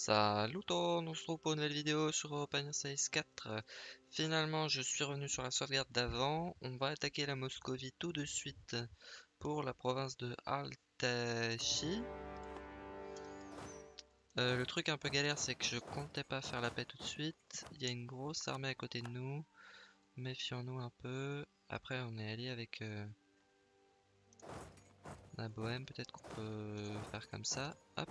Salut tout le monde, on se retrouve pour une nouvelle vidéo sur European Space 4. Finalement, je suis revenu sur la sauvegarde d'avant. On va attaquer la Moscovie tout de suite pour la province de Altaï. Le truc un peu galère, c'est que je comptais pas faire la paix tout de suite. Il y a une grosse armée à côté de nous. Méfions-nous un peu. Après, on est allié avec la Bohème. Peut-être qu'on peut faire comme ça. Hop.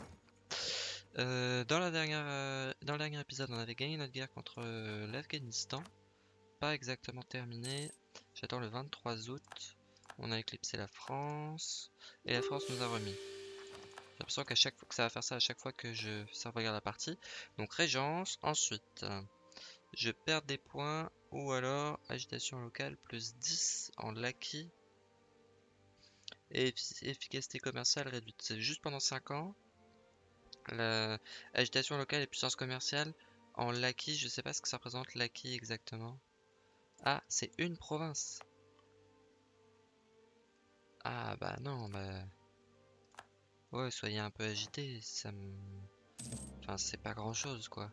Dans le dernier épisode, on avait gagné notre guerre contre l'Afghanistan. Pas exactement terminé. J'attends le 23 août. On a éclipsé la France. Et la France nous a remis. J'ai l'impression qu'à chaque fois que ça va faire ça à chaque fois que je sauvegarde la partie. Donc Régence. Ensuite, je perds des points. Ou alors agitation locale plus 10 en l'acquis. Et efficacité commerciale réduite. C'est juste pendant 5 ans. La agitation locale et puissance commerciale en l'acquis, je sais pas ce que ça représente l'acquis exactement. Ah, c'est une province. Ah bah non, bah ouais, soyez un peu agité, ça me... Enfin, c'est pas grand chose quoi.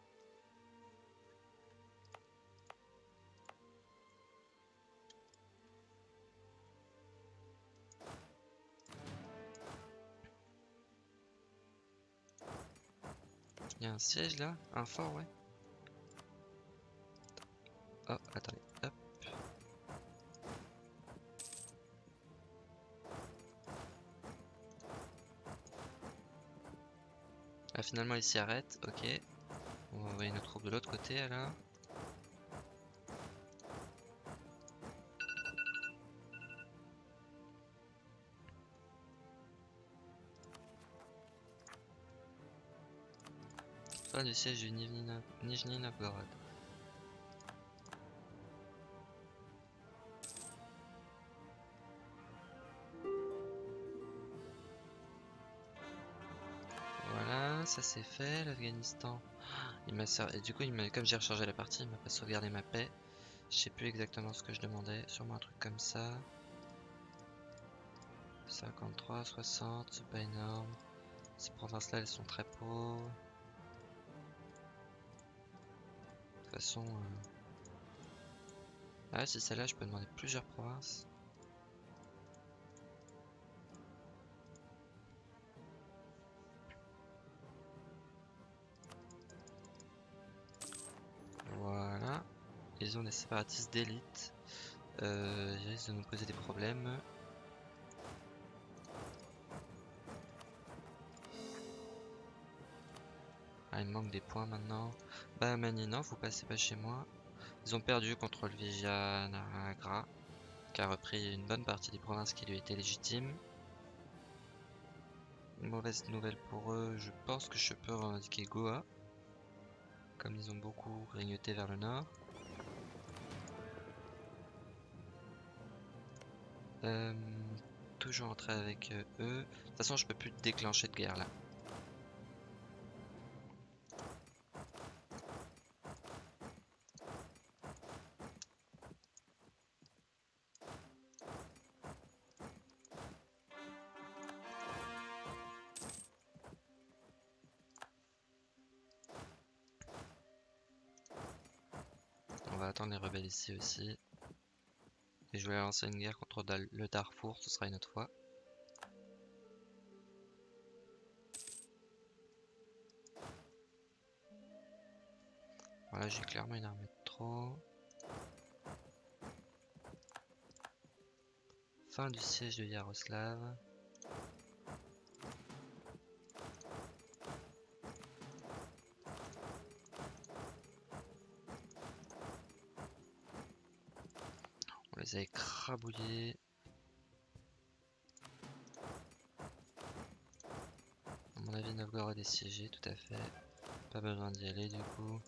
Il y a un siège là, un fort, ouais. Oh, attendez, hop. Ah, finalement il s'y arrête, ok. On va envoyer nos troupes de l'autre côté alors. Fin du siège du Nijni Novgorod. Voilà, ça c'est fait, l'Afghanistan. Il m'a servi... Et du coup, comme j'ai rechargé la partie, il m'a pas sauvegardé ma paix. Je sais plus exactement ce que je demandais, sûrement un truc comme ça. 53, 60, c'est pas énorme. Ces provinces-là, elles sont très pauvres. De toute façon... Ah, si celle-là, je peux demander plusieurs provinces. Voilà. Ils ont des séparatistes d'élite. Ils risquent de nous poser des problèmes. Ah, il me manque des points maintenant. Bah, Manina, vous passez pas chez moi. Ils ont perdu contre le Vijayanagra, qui a repris une bonne partie des provinces qui lui étaient légitimes. Une mauvaise nouvelle pour eux, je pense que je peux revendiquer Goa, comme ils ont beaucoup grignoté vers le nord. Euh, Toujours entrer avec eux. De toute façon, je peux plus déclencher de guerre là. On va attendre les rebelles ici aussi. Et je vais lancer une guerre contre le Darfour, ce sera une autre fois. Voilà, j'ai clairement une armée de trop. Fin du siège de Yaroslav. On les a écrabouillés. À mon avis, Novgorod est siégé, tout à fait. Pas besoin d'y aller du coup.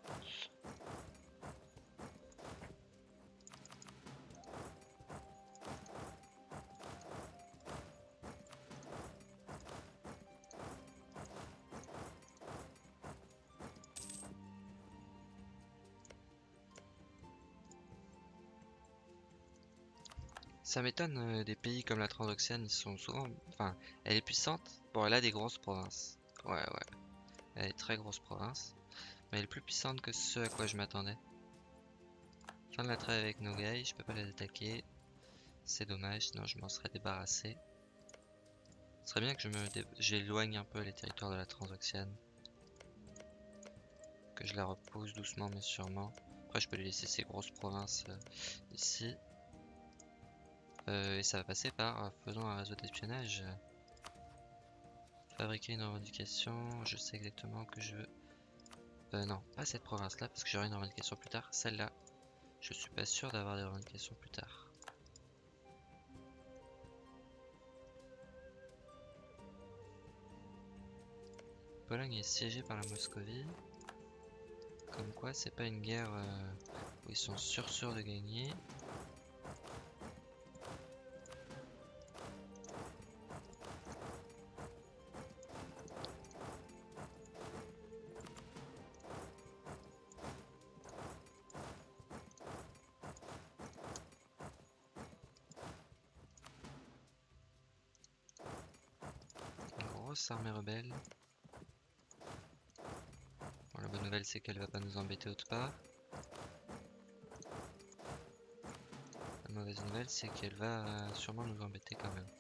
Ça m'étonne des pays comme la Transoxiane, ils sont souvent... Enfin, elle est puissante. Bon, elle a des grosses provinces. Ouais, ouais. Elle est très grosse province. Mais elle est plus puissante que ce à quoi je m'attendais. Fin de la trêve avec Nogai, je peux pas les attaquer. C'est dommage, sinon je m'en serais débarrassé. Ce serait bien que j'éloigne un peu les territoires de la Transoxiane. Que je la repousse doucement mais sûrement. Après je peux lui laisser ces grosses provinces ici. Et ça va passer par faisons un réseau d'espionnage. Fabriquer une revendication, je sais exactement que je veux... non, pas cette province là parce que j'aurai une revendication plus tard. Celle-là, je suis pas sûr d'avoir des revendications plus tard. Pologne est siégée par la Moscovie. Comme quoi, c'est pas une guerre où ils sont sûrs de gagner. Une grosse armée rebelle. Bon, la bonne nouvelle, c'est qu'elle va pas nous embêter autre part. La mauvaise nouvelle, c'est qu'elle va sûrement nous embêter quand même.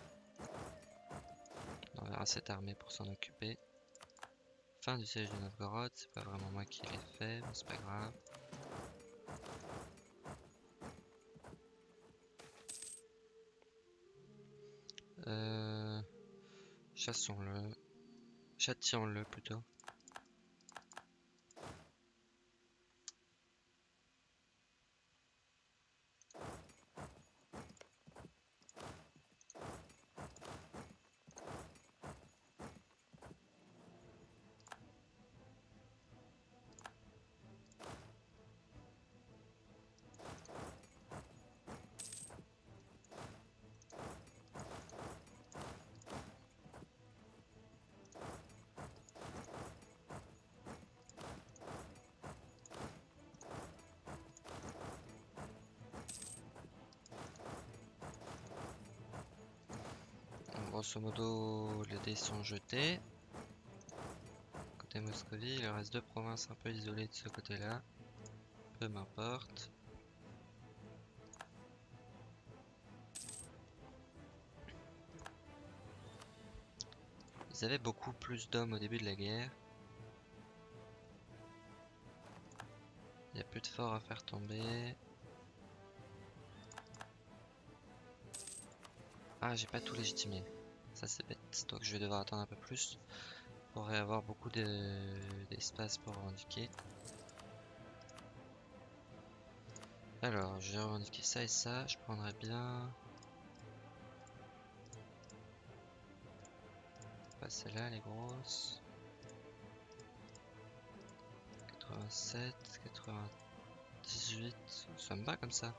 On verra cette armée pour s'en occuper. Fin du siège de Novgorod, c'est pas vraiment moi qui l'ai fait, mais c'est pas grave. Chassons-le. Châtillons-le plutôt. Grosso modo, les dés sont jetés. Côté Moscovie, il reste deux provinces un peu isolées de ce côté-là. Peu m'importe. Ils avaient beaucoup plus d'hommes au début de la guerre. Il n'y a plus de forts à faire tomber. Ah, j'ai pas tout légitimé. Ça c'est bête. Donc je vais devoir attendre un peu plus pour avoir beaucoup d'espace pour revendiquer. Alors, je vais revendiquer ça et ça. Je prendrais bien... Pas celle-là, les grosses. 87, 98. Ça me va comme ça.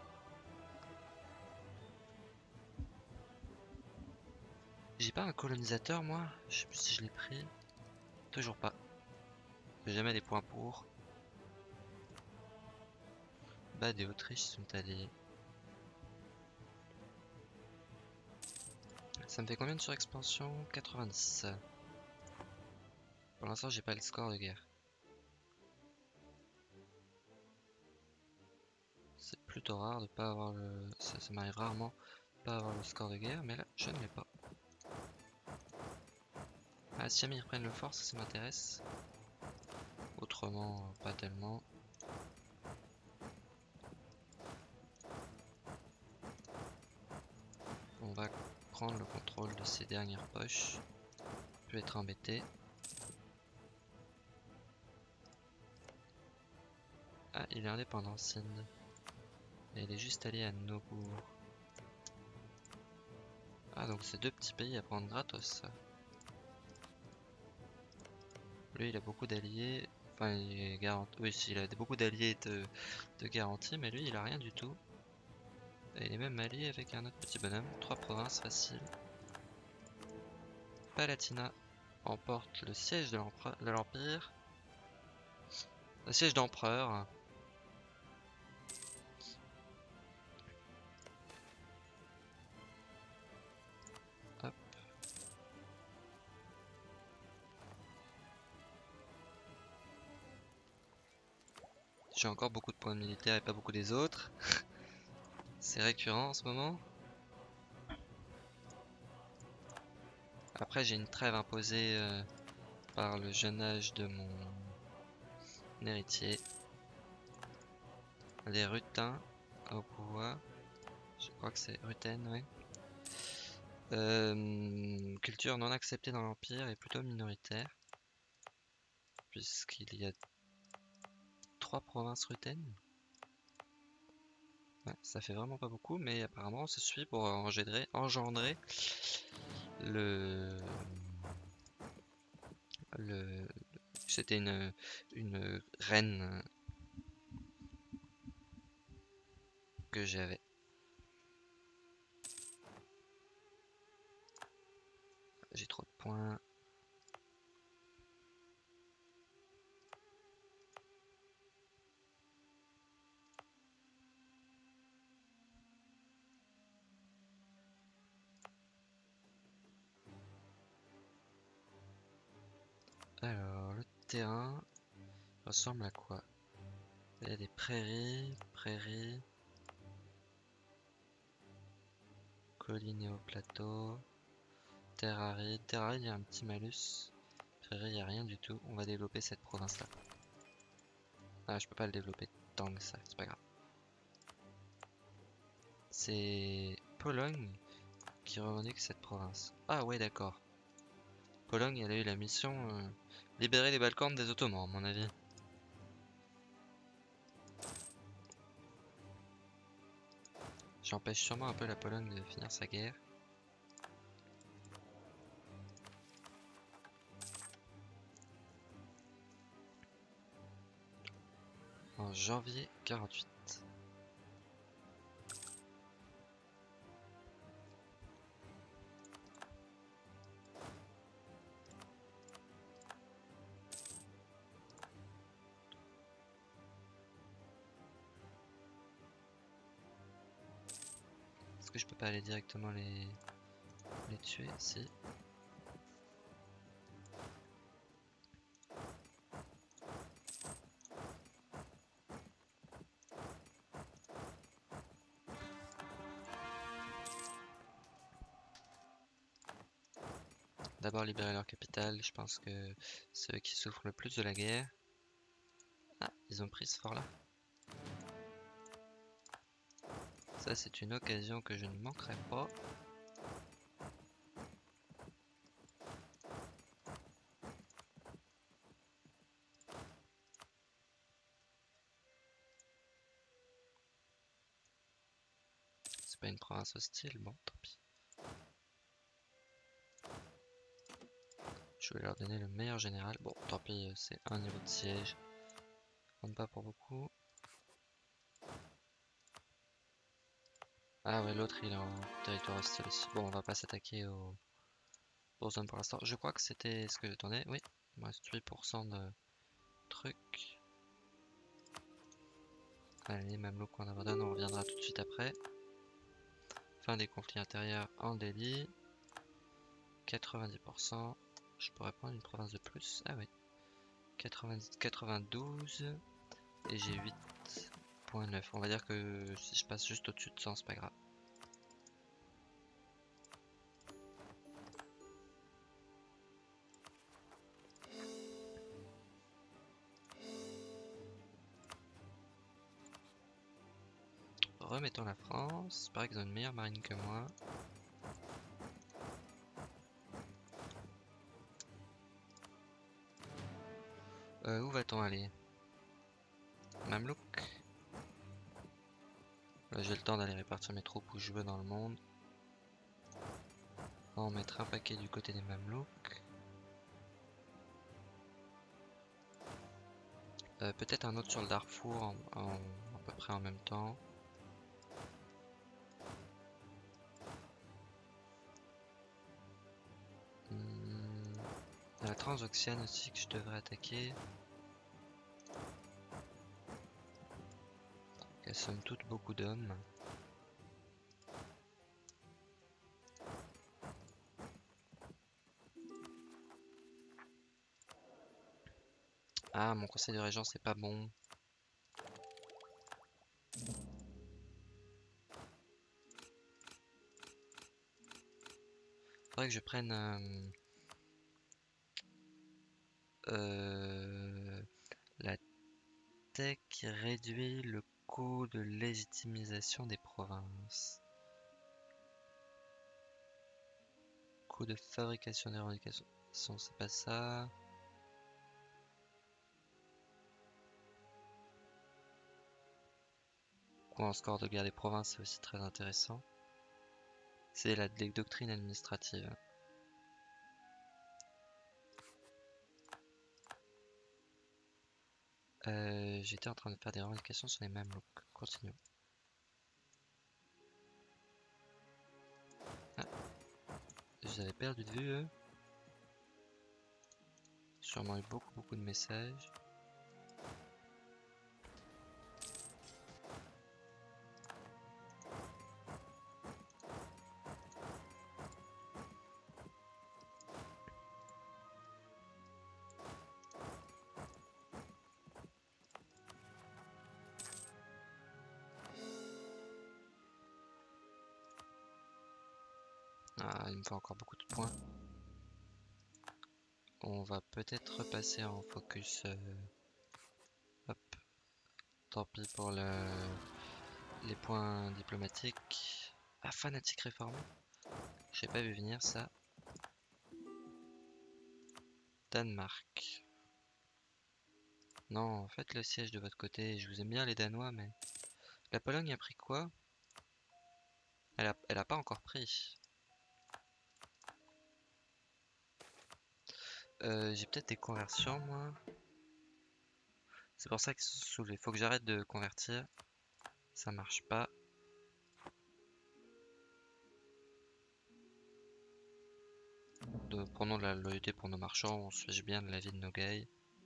J'ai pas un colonisateur moi? Je sais plus si je l'ai pris. Toujours pas. J'ai jamais des points pour. Bah des Autriches sont alliés. Ça me fait combien de surexpansion? 90. Pour l'instant j'ai pas le score de guerre. C'est plutôt rare de pas avoir le... Ça m'arrive rarement de pas avoir le score de guerre, mais là je ne l'ai pas. Ah, si jamais ils reprennent le fort, ça m'intéresse. Autrement, pas tellement. On va prendre le contrôle de ces dernières poches. Je vais être embêté. Ah, il est indépendant, Sind. Et il est juste allé à Nogour. Ah, donc c'est deux petits pays à prendre gratos. Lui, il a beaucoup d'alliés. Enfin, il est garanti. Oui, il a beaucoup d'alliés de garantie, mais lui, il a rien du tout. Et il est même allié avec un autre petit bonhomme. 3 provinces faciles. Palatina emporte le siège de l'Empire. Le siège d'empereur. Hop. J'ai encore beaucoup de points de militaire et pas beaucoup des autres. C'est récurrent en ce moment. Après, j'ai une trêve imposée par le jeune âge de mon héritier. Les Rutins au pouvoir. Je crois que c'est Ruten, oui. Culture non acceptée dans l'Empire et plutôt minoritaire. Puisqu'il y a 3 provinces Ruten. Ouais, ça fait vraiment pas beaucoup, mais apparemment ça suffit pour engendrer le... le... C'était une reine que j'avais. J'ai trop de points. Alors, le terrain ressemble à quoi? Il y a des prairies, collines et hauts plateaux, terre aride. Terre aride, il y a un petit malus. Prairie, il n'y a rien du tout. On va développer cette province-là. Ah, je peux pas le développer tant que ça, c'est pas grave. C'est Pologne qui revendique cette province. Ah ouais, d'accord. Pologne, elle a eu la mission libérer les Balkans des Ottomans, à mon avis. J'empêche sûrement un peu la Pologne de finir sa guerre. En janvier 48. Est-ce que je peux pas aller directement les tuer? Si. D'abord libérer leur capitale, je pense que c'est eux qui souffrent le plus de la guerre. Ah, ils ont pris ce fort là. Ça c'est une occasion que je ne manquerai pas. C'est pas une province hostile, bon tant pis. Je vais leur donner le meilleur général. Bon tant pis, c'est un niveau de siège. On compte pas pour beaucoup. Ah ouais, l'autre il est en territoire hostile aussi. Bon, on va pas s'attaquer aux zones pour l'instant. Je crois que c'était ce que j'attendais. Oui, il me reste 8% de trucs. Allez, Mamelouk on abandonne, on reviendra tout de suite après. Fin des conflits intérieurs en Delhi. 90%. Je pourrais prendre une province de plus. Ah oui. 90, 92. Et j'ai 8.9. On va dire que si je passe juste au-dessus de 100, c'est pas grave. Remettons la France. Il paraît qu'ils ont une meilleure marine que moi. Où va-t-on aller? Mamelouk. Là j'ai le temps d'aller répartir mes troupes où je veux dans le monde. On va en mettre un paquet du côté des Mamelouks. Peut-être un autre sur le Darfour à peu près en même temps. Il y a la Transoxiane aussi que je devrais attaquer. Elles sont toutes beaucoup d'hommes. Ah, mon conseil de régent c'est pas bon. Faudrait que je prenne la tech qui réduit le coût de légitimisation des provinces. Coût de fabrication des revendications, c'est pas ça. Coût en score de guerre des provinces, c'est aussi très intéressant. C'est la doctrine administrative. J'étais en train de faire des revendications sur les Mamelouks. Continuons. Ah, je les avais perdu de vue, eux. Sûrement eu beaucoup de messages. Ah, il me faut encore beaucoup de points. On va peut-être repasser en focus. Hop. Tant pis pour les points diplomatiques. Ah, fanatique réformé. J'ai pas vu venir ça. Danemark. Non, faites le siège de votre côté. Je vous aime bien les Danois, mais... La Pologne a pris quoi? Elle a pas encore pris. J'ai peut-être des conversions, moi. C'est pour ça qu'ils sont saoulés. Faut que j'arrête de convertir. Ça marche pas. Prenons de la loyauté pour nos marchands. On se fiche bien de la vie de nos gars.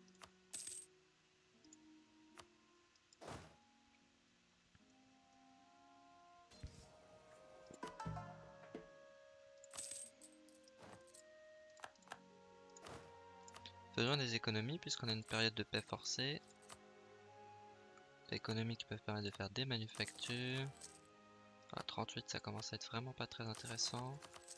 Faisons des économies puisqu'on a une période de paix forcée. Économies qui peuvent permettre de faire des manufactures. À 38, ça commence à être vraiment pas très intéressant.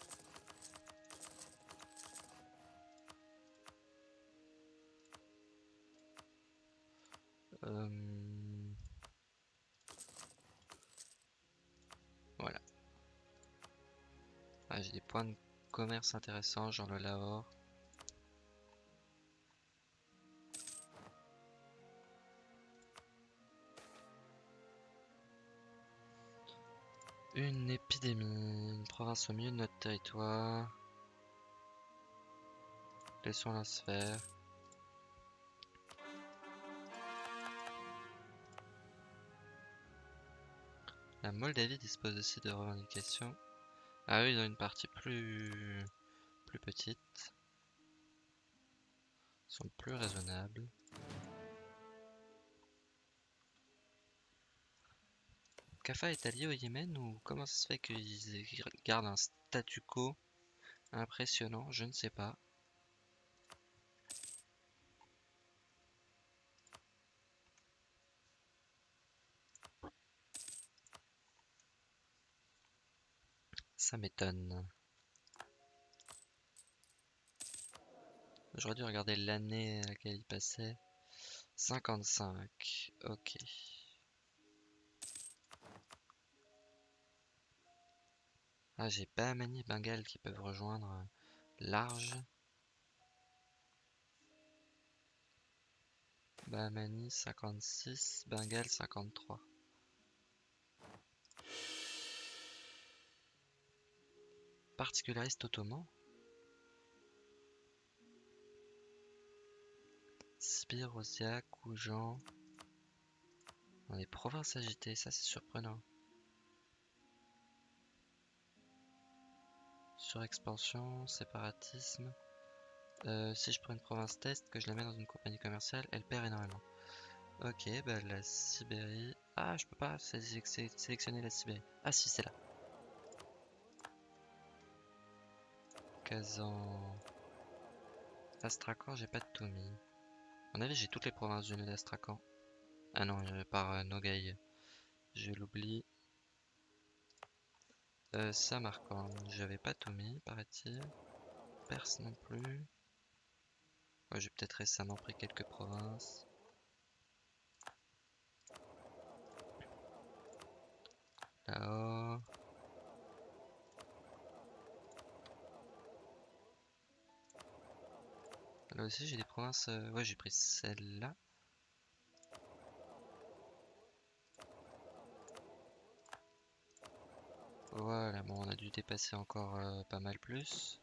Voilà. Ah, j'ai des points de commerce intéressants, genre le Lahore. Une épidémie, une province au milieu de notre territoire. Laissons-la se faire. La Moldavie dispose aussi de revendications. Ah oui, ils ont une partie plus petite. Ils sont plus raisonnables. Kaffa est allié au Yémen ou comment ça se fait qu'ils gardent un statu quo impressionnant? Je ne sais pas. Ça m'étonne. J'aurais dû regarder l'année à laquelle il passait. 55. Ok. Ah, j'ai Bahmani et Bengale qui peuvent rejoindre large. Bahmani 56, Bengale 53. Particulariste ottoman. Sibir, Osia, Koujan. Dans les provinces agitées, ça c'est surprenant. Surexpansion, séparatisme. Si je prends une province test, que je la mets dans une compagnie commerciale, elle perd énormément. Ok, bah la Sibérie. Ah, je peux pas sélectionner la Sibérie. Ah si, c'est là. Kazan. Astrakhan, j'ai pas de tout mis. À mon avis, j'ai toutes les provinces du nœud d'Astrakhan. Ah non, par Nogaï. Je l'oublie. Samarcande, j'avais pas tout mis, paraît-il. Perse non plus. Ouais, j'ai peut-être récemment pris quelques provinces. Là-haut. Là aussi j'ai des provinces. Ouais, j'ai pris celle-là. Voilà, bon, on a dû dépasser encore pas mal plus.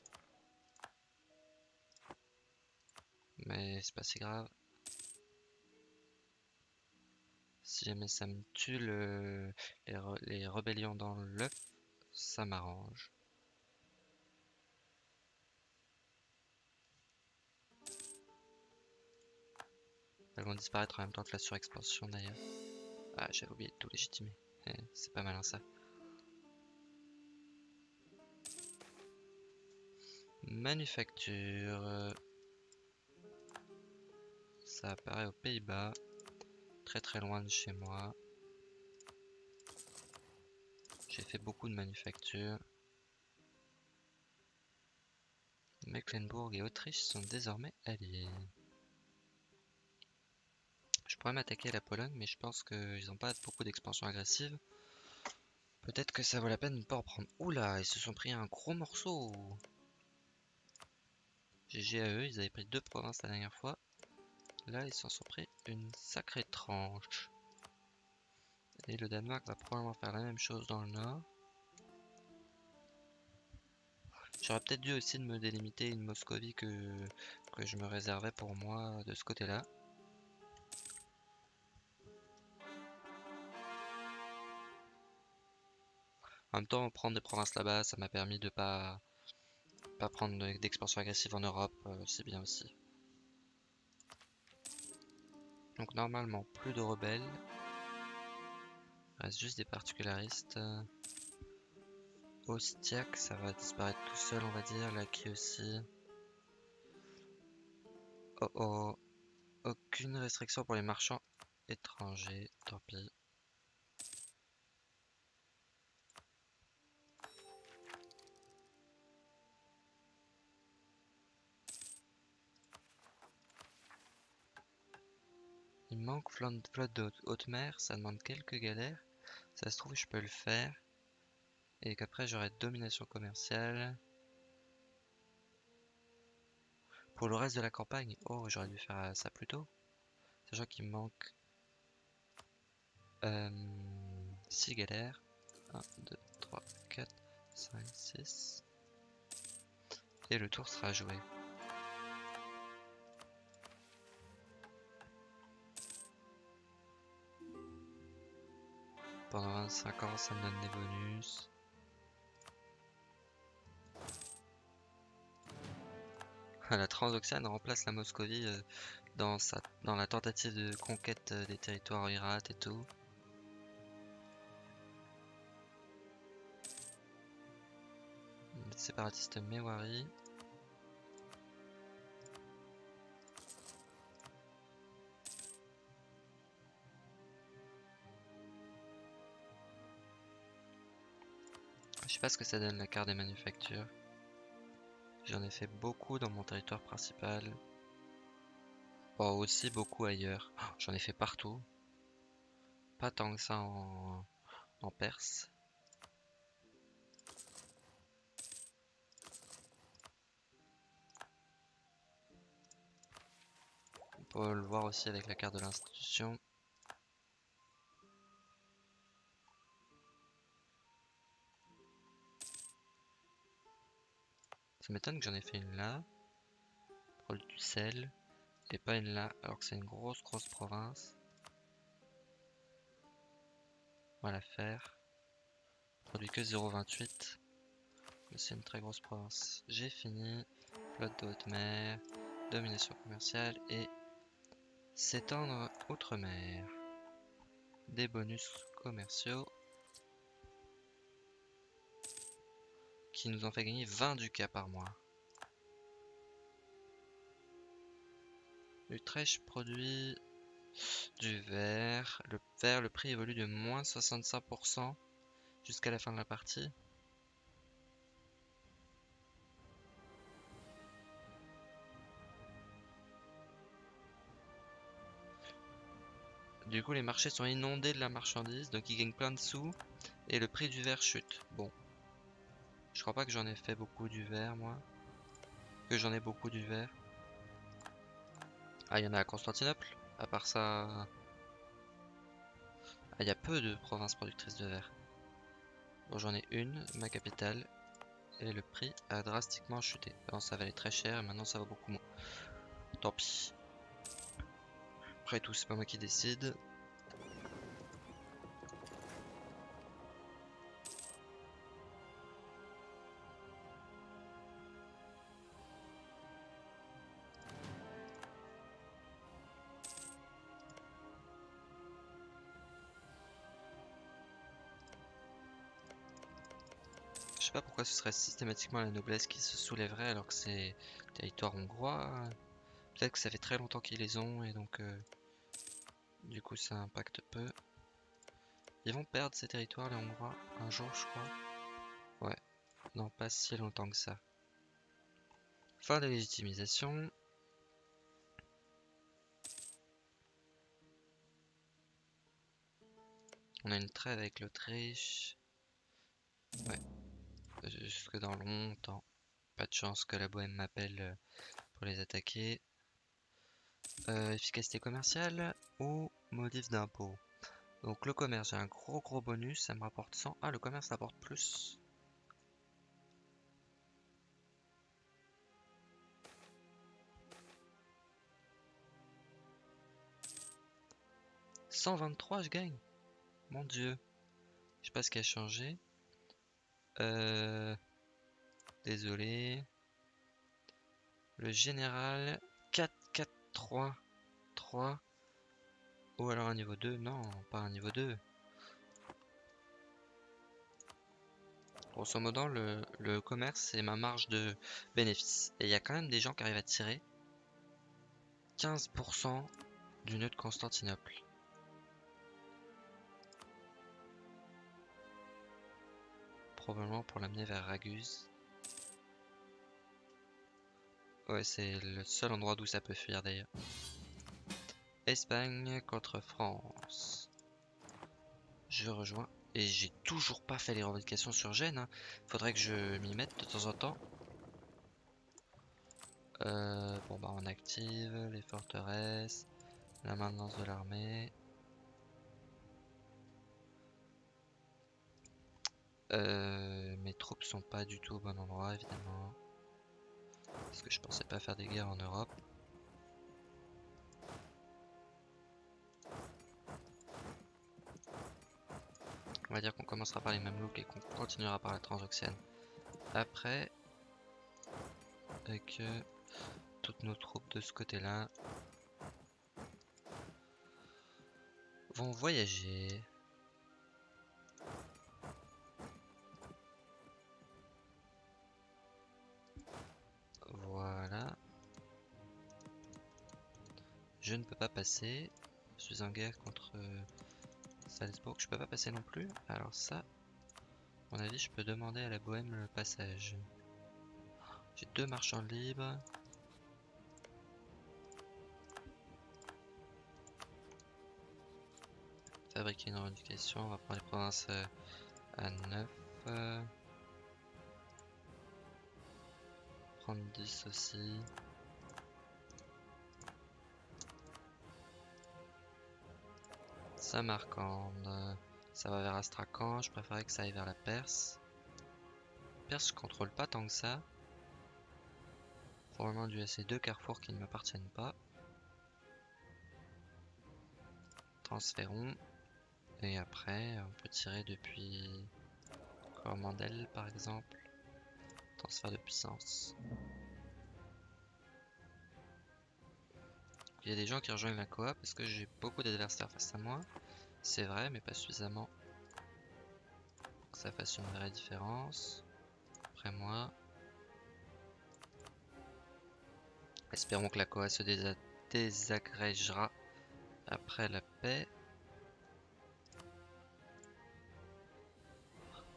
Mais c'est pas si grave. Si jamais ça me tue les rébellions dans l'œuf, ça m'arrange. Elles vont disparaître en même temps que la surexpansion d'ailleurs. Ah, j'avais oublié de tout légitimer. C'est pas malin ça. Manufacture. Ça apparaît aux Pays-Bas. Très très loin de chez moi. J'ai fait beaucoup de manufactures. Mecklembourg et Autriche sont désormais alliés. Je pourrais m'attaquer à la Pologne, mais je pense qu'ils n'ont pas beaucoup d'expansion agressive. Peut-être que ça vaut la peine de ne pas en prendre. Oula, ils se sont pris un gros morceau. GG à eux, ils avaient pris 2 provinces la dernière fois. Là, ils s'en sont pris une sacrée tranche. Et le Danemark va probablement faire la même chose dans le nord. J'aurais peut-être dû aussi de me délimiter une Moscovie que je me réservais pour moi de ce côté-là. En même temps, prendre des provinces là-bas, ça m'a permis de pas prendre d'expansion agressive en Europe, c'est bien aussi. Donc normalement, plus de rebelles. Il reste juste des particularistes. Ostiak, ça va disparaître tout seul, on va dire. Laki aussi. Oh oh. Aucune restriction pour les marchands étrangers, tant pis. Il manque flotte de haute mer, ça demande quelques galères. Ça se trouve, je peux le faire. Et qu'après, j'aurai domination commerciale. Pour le reste de la campagne, oh, j'aurais dû faire ça plus tôt. Sachant qu'il me manque 6 galères. 1, 2, 3, 4, 5, 6. Et le tour sera joué. Pendant 25 ans, ça me donne des bonus. La Transoxiane remplace la Moscovie dans la tentative de conquête des territoires irates et tout. Les séparatistes Mewari. Je sais pas ce que ça donne la carte des manufactures. J'en ai fait beaucoup dans mon territoire principal. Bon, aussi beaucoup ailleurs. Oh, j'en ai fait partout. Pas tant que ça en Perse. On peut le voir aussi avec la carte de l'institution. Ça m'étonne que j'en ai fait une là. Produit du sel. Et pas une là, alors que c'est une grosse province. On va la faire. Produit que 0,28. C'est une très grosse province. J'ai fini. Flotte de haute mer. Domination commerciale et s'étendre outre-mer. Des bonus commerciaux. Qui nous ont fait gagner 20 ducats par mois. Utrecht produit du verre. Le verre, le prix évolue de moins 65%. jusqu'à la fin de la partie. Du coup, les marchés sont inondés de la marchandise, donc ils gagnent plein de sous et le prix du verre chute. Bon, je crois pas que j'en ai fait beaucoup du verre, moi. Que j'en ai beaucoup du verre. Ah, il y en a à Constantinople. À part ça, ah, il y a peu de provinces productrices de verre. Bon, j'en ai une, ma capitale, et le prix a drastiquement chuté. Avant, ça valait très cher et maintenant ça va beaucoup moins. Tant pis. Après tout, c'est pas moi qui décide. Je sais pas pourquoi ce serait systématiquement la noblesse qui se soulèverait alors que c'est territoire hongrois. Peut-être que ça fait très longtemps qu'ils les ont et donc du coup ça impacte peu. Ils vont perdre ces territoires les Hongrois un jour je crois. Ouais, non pas si longtemps que ça. Fin de la légitimisation. On a une trêve avec l'Autriche. Ouais, jusque dans longtemps. Pas de chance que la Bohème m'appelle pour les attaquer. Efficacité commerciale ou modif d'impôt. Donc le commerce, j'ai un gros bonus, ça me rapporte 100. Ah, le commerce rapporte plus. « 123 je gagne. Mon dieu. Je sais pas ce qui a changé. Désolé. Le général 4-4-3. 3. Ou alors un niveau 2. Non, pas un niveau 2. Grosso modo, le commerce, c'est ma marge de bénéfice. Et il y a quand même des gens qui arrivent à tirer 15% du nœud de Constantinople. Probablement pour l'amener vers Raguse. Ouais, c'est le seul endroit d'où ça peut fuir d'ailleurs. Espagne contre France. Je rejoins. Et j'ai toujours pas fait les revendications sur Gênes. Hein. Faudrait que je m'y mette de temps en temps. Bon bah on active les forteresses. La maintenance de l'armée. Mes troupes sont pas du tout au bon endroit évidemment. Parce que je pensais pas faire des guerres en Europe. On va dire qu'on commencera par les Mamelouks et qu'on continuera par la Transoxiane. Après, avec toutes nos troupes de ce côté-là vont voyager. Voilà. Je ne peux pas passer. Je suis en guerre contre Salzbourg. Je peux pas passer non plus. Alors ça, à mon avis, je peux demander à la Bohème le passage. J'ai 2 marchands libres. Fabriquer une revendication. On va prendre les provinces à 9. Prendre 10 aussi. Samarcande. Ça va vers Astrakhan. Je préférais que ça aille vers la Perse. Perse, je contrôle pas tant que ça. Probablement dû à ces 2 carrefours qui ne m'appartiennent pas. Transférons. Et après, on peut tirer depuis Coromandel par exemple. Transfert de puissance. Il y a des gens qui rejoignent la coop parce que j'ai beaucoup d'adversaires face à moi. C'est vrai, mais pas suffisamment pour que ça fasse une vraie différence. Après moi. Espérons que la coop se désagrégera après la paix.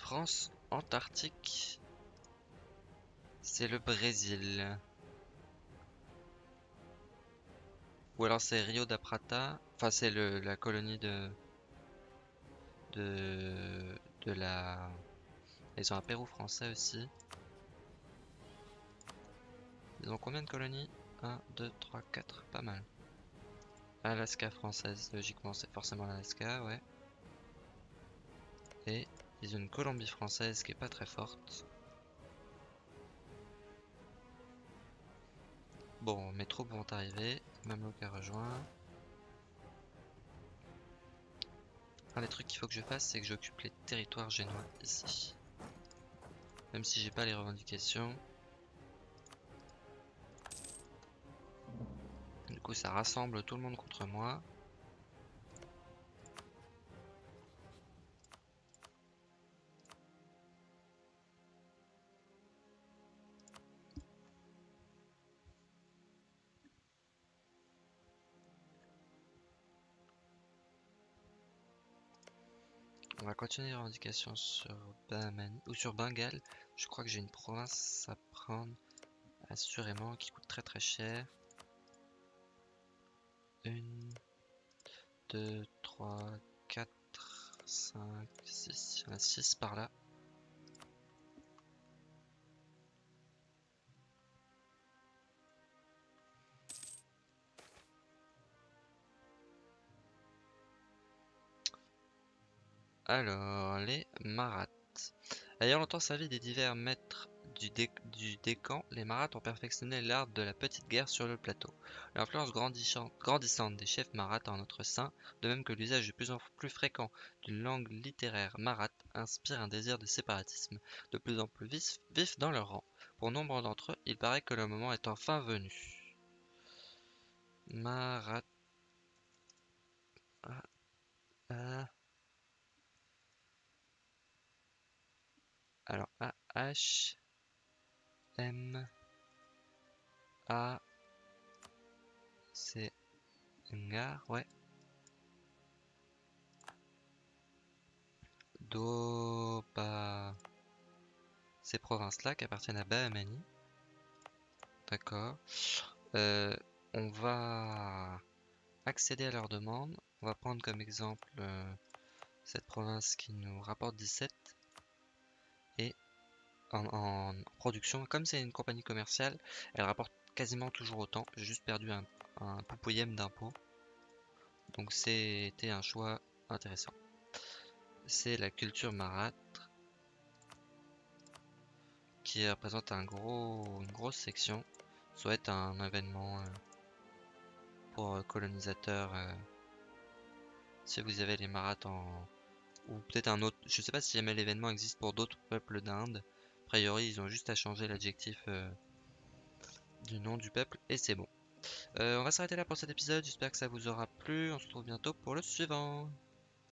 France Antarctique, c'est le Brésil. Ou alors c'est Rio da Prata. Enfin, c'est la colonie de la. Ils ont un Pérou français aussi. Ils ont combien de colonies? 1, 2, 3, 4, pas mal. Alaska française, logiquement c'est forcément l'Alaska, ouais. Et ils ont une Colombie française qui est pas très forte. Bon, mes troupes vont arriver, Mamelouk a rejoint. Un des trucs qu'il faut que je fasse, c'est que j'occupe les territoires génois ici. Même si j'ai pas les revendications. Du coup, ça rassemble tout le monde contre moi. On va continuer les revendications sur Bahman ou sur Bengale. Je crois que j'ai une province à prendre assurément qui coûte très très cher. 1, 2, 3, 4, 5, 6. Il y en a 6 par là. Alors, les Maraths. Ayant longtemps servi des divers maîtres du Décan, les Maraths ont perfectionné l'art de la petite guerre sur le plateau. L'influence grandissante des chefs Maraths en notre sein, de même que l'usage de plus en plus fréquent d'une langue littéraire marathe, inspire un désir de séparatisme de plus en plus vif dans leur rang. Pour nombre d'entre eux, il paraît que le moment est enfin venu. Marat... ah, ah. Alors, A-H... M... A... C'est Ngar, ouais. Doba. Ces provinces-là qui appartiennent à Bahmani. D'accord. Euh, on va accéder à leurs demandes. On va prendre comme exemple cette province qui nous rapporte 17. Et en production, comme c'est une compagnie commerciale, elle rapporte quasiment toujours autant. J'ai juste perdu un poupouillem d'impôt. Donc c'était un choix intéressant. C'est la culture marâtre qui représente une grosse section, soit un événement pour colonisateurs. Si vous avez les marâtres ou peut-être un autre, je sais pas si jamais l'événement existe pour d'autres peuples d'Inde. A priori, ils ont juste à changer l'adjectif du nom du peuple et c'est bon. On va s'arrêter là pour cet épisode. J'espère que ça vous aura plu. On se retrouve bientôt pour le suivant.